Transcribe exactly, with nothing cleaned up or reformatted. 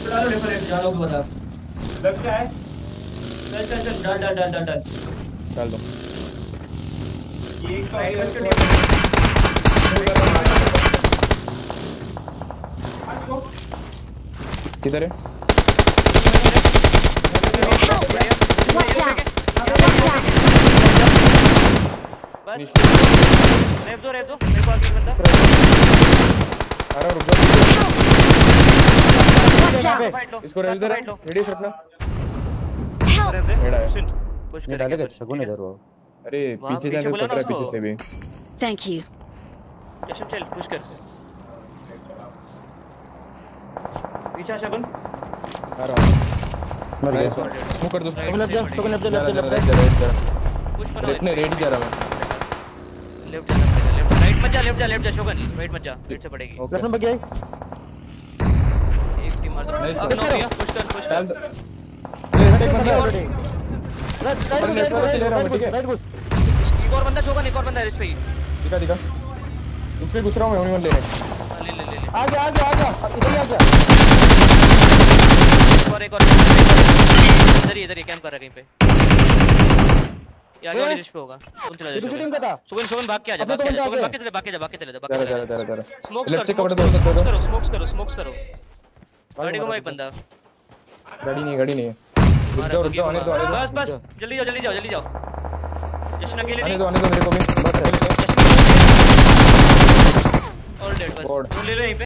चलो डिफरेंट जानो को बता लेफ्ट क्या है चल चल चल done done done done done चल दो ये एक राइट किधर है बस रेप दो रेप दो मेरे को आगे बंदा अरे रुक जा इसको रेल दे रेडी से अपना रेडा है पुश कर डालेगा शगुन इधर वो अरे पीछे जाने को पकड़ा पीछे से भी थैंक यू जशन चल पुश कर पीछे शगुन आ रहा हूं मर गया मुंह कर दो शगुन लेफ्ट जा शगुन लेफ्ट जा लेफ्ट जा पुश करो इतने रेडी जा रहा मैं लेफ्ट जा लेफ्ट राइट मत जा लेफ्ट जा लेफ्ट जा शगुन राइट मत जा राइट से पड़ेगी लेफ्ट में गया एक टीम मार दो पुश कर पुश कर पुश कर एक बंदा already right right right right घुस एक और बंदा शगुन एक और बंदा है इस पे दिखा दिखा इस पे घुस रहा हूं मैं ओनली वन लेने ले ले ले आ गया आ गया आ गया इधर ही आ गया और एक और इधर ही इधर ही कैंप कर रहा है कहीं पे ये आगे वाली रिश पे होगा तुम चला जा दूसरी टीम का था सुगन सुगन भाग के आ जा भाग के आ जा सुगन भाग के चले भाग के जा भाग के चले भाग के चला चला चला स्मोक्स लेफ्ट से करो कवर दो करो स्मोक्स करो स्मोक्स करो गाड़ी को एक बंदा गाड़ी नहीं गाड़ी नहीं है रुक जाओ रुक जाओ आने दो आने दो बस बस जल्दी जाओ जल्दी जाओ जल्दी जाओ जशन अकेले आने नहीं दो आने दो मेरे को भी बस और डेड बस ले लो यहीं पे